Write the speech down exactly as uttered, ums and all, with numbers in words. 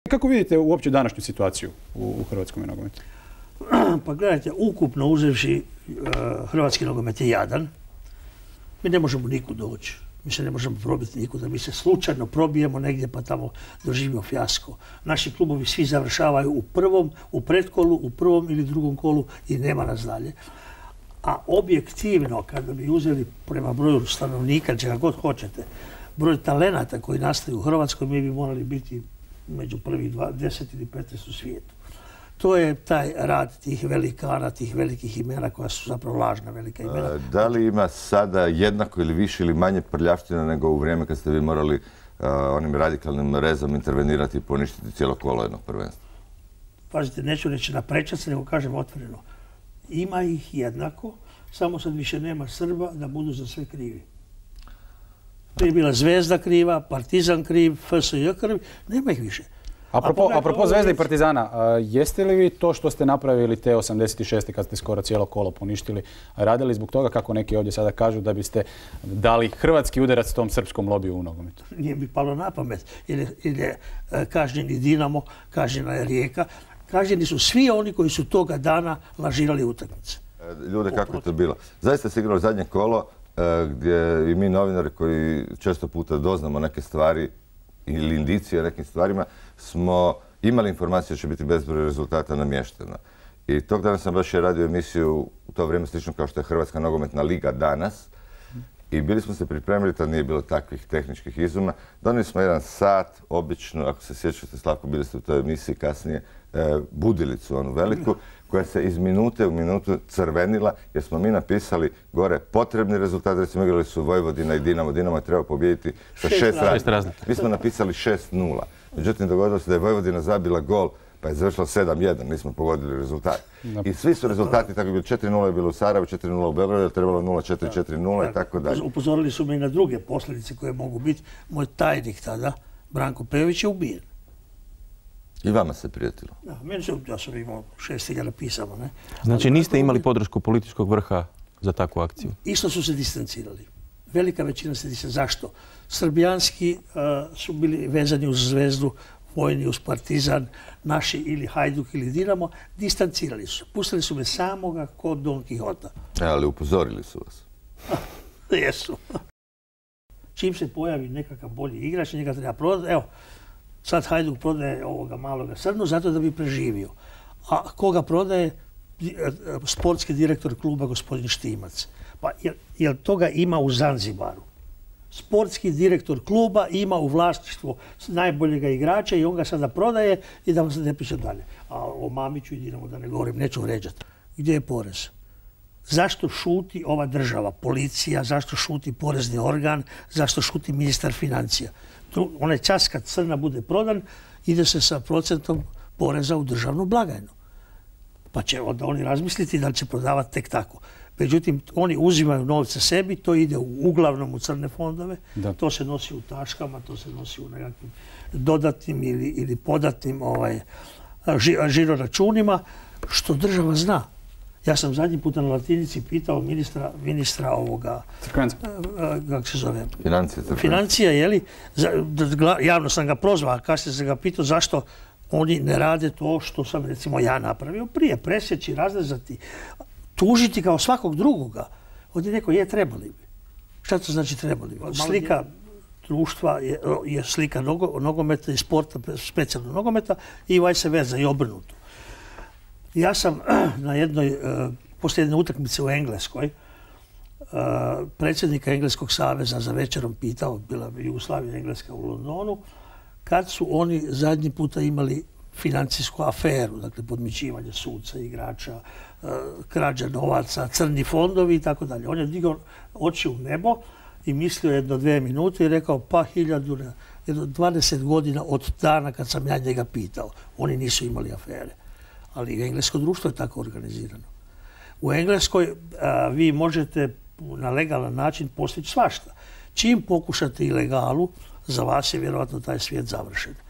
Kako vidite uopće današnju situaciju u hrvatskom nogometu? Pa gledajte, ukupno uzevši hrvatski nogomet je jadan. Mi ne možemo nikud doći. Mi se ne možemo probiti nikuda. Mi se slučajno probijemo negdje pa tamo doživimo fijasko. Naši klubovi svi završavaju u prvom, u pretkolu, u prvom ili drugom kolu i nema nas dalje. A objektivno, kada bi uzeli prema broju stanovnika, čega god hoćete, broj talenata koji nastaju u Hrvatskoj, mi bi morali biti među prvih deset ili petnaest u svijetu. To je taj rad tih velikana, tih velikih imena koja su zapravo lažna velika imena. Da li ima sada jednako ili više ili manje prljavština nego u vrijeme kad ste vi morali onim radikalnim rezom intervenirati i poništiti cijelo kolo jednog prvenstva? Pazite, neću reći na prečac, nego kažem otvoreno. Ima ih jednako, samo sad više nema Srba da budu za sve krivi. Prije je bila Zvezda kriva, Partizan kriv, F S J kriv, nema ih više. Apropo, apropo Zvezde i Partizana, jeste li vi to što ste napravili te osamdeset šeste kad ste skoro cijelo kolo poništili, radili zbog toga, kako neki ovdje sada kažu, da biste dali hrvatski udarac tom srpskom lobiju u nogometu? Nije mi palo na pamet, jer je, jer je kažnjeni Dinamo, kažnjena je Rijeka, kažnjeni su svi oni koji su toga dana lažirali utakmice. Ljude, kako je to bilo? Zaista se igralo zadnje kolo gdje i mi novinari koji često puta doznamo neke stvari ili indicije o nekim stvarima, smo imali informaciju da će biti bezbroj rezultata namješteno. I tog dana sam baš je radio emisiju u to vrijeme slično kao što je Hrvatska nogometna liga danas. I bili smo se pripremili, tad nije bilo takvih tehničkih izuma. Donijeli smo jedan sat, obično, ako se sjećate, Slavko, bili ste u toj emisiji kasnije, budilicu onu veliku, koja se iz minute u minutu crvenila, jer smo mi napisali gore potrebni rezultat. Recimo, igrali su Vojvodina i Dinamo. Dinamo je trebao pobijediti sa šest razlika. Mi smo napisali šest nula. Međutim, dogodilo se da je Vojvodina zabila gol, pa je završila sedam jedan, nismo pogodili rezultat. I svi su rezultati tako bili. četiri nula je bilo u Sarajevu, četiri nula u Beogradu, trebalo nula četiri, četiri nula i tako dalje. Upozorili su me i na druge posljedice koje mogu biti. Moj tajnik tada, Branko Pejović, je ubijen. I vama se prijatilo? Da, meni se, ja sam imao šest hiljada pisama, ne? Znači niste imali podršku političkog vrha za takvu akciju? Isto su se distancirali. Velika većina se distancirala. Zašto? Srbijanski uh, su bili vezani uz Zvezdu, vojni uz Partizan, naši ili Hajduk ili Dinamo, distancirali su. Pustili su me samoga kod Don Quixota. E, ali upozorili su vas? Jesu. Čim se pojavi nekakav bolji igrač, njega treba prodati, evo, sad Hajduk prodaje ovoga maloga Srnu zato da bi preživio. A koga prodaje? Sportski direktor kluba, gospodin Štimac. Pa jer, jer toga ima u Zanzibaru. Sportski direktor kluba ima u vlasništvu najboljega igrača i on ga sada prodaje i da vam se ne piše dalje. A o Mamiću i Dinamo da ne govorim, neću vređati. Gdje je porez? Zašto šuti ova država, policija, zašto šuti porezni organ, zašto šuti ministar financija? Onaj čas kad Crna bude prodan, ide se sa procentom poreza u državnu blagajnu. Pa će onda oni razmisliti da li će prodavati tek tako. Međutim, oni uzimaju novce sebi, to ide uglavnom u crne fondove, da. To se nosi u taškama, to se nosi u nekakvim dodatnim ili, ili podatnim ovaj, žiro računima, što država zna. Ja sam zadnji put na Latinici pitao ministra, ministra ovoga, kako se zove? Financija. Financija, jeli? Javno sam ga prozvao, a kasnije sam ga pitao zašto oni ne rade to što sam recimo ja napravio prije, presjeći, razrezati, tužiti kao svakog drugoga. Ovdje neko je trebali bi. Šta to znači trebali bi? Slika društva je, je slika nogo, nogometa i sporta, specijalno nogometa i vice versa i obrnuto. Ja sam na jednoj, uh, poslije jedne utakmice u Engleskoj, uh, predsjednika Engleskog saveza za večerom pitao, bila bi Jugoslavija Engleska u Londonu, kad su oni zadnji puta imali financijsku aferu, dakle podmićivanje suca, igrača, uh, krađa novaca, crni fondovi i tako dalje. On je digao oči u nebo i mislio jedno dvije minute i rekao pa hiljadu, jedno dvadeset godina od dana kad sam ja njega pitao. Oni nisu imali afere. Ali englesko društvo je tako organizirano. U Engleskoj a, vi možete na legalan način postići svašta. Čim pokušate ilegalu, za vas je vjerojatno taj svijet završen.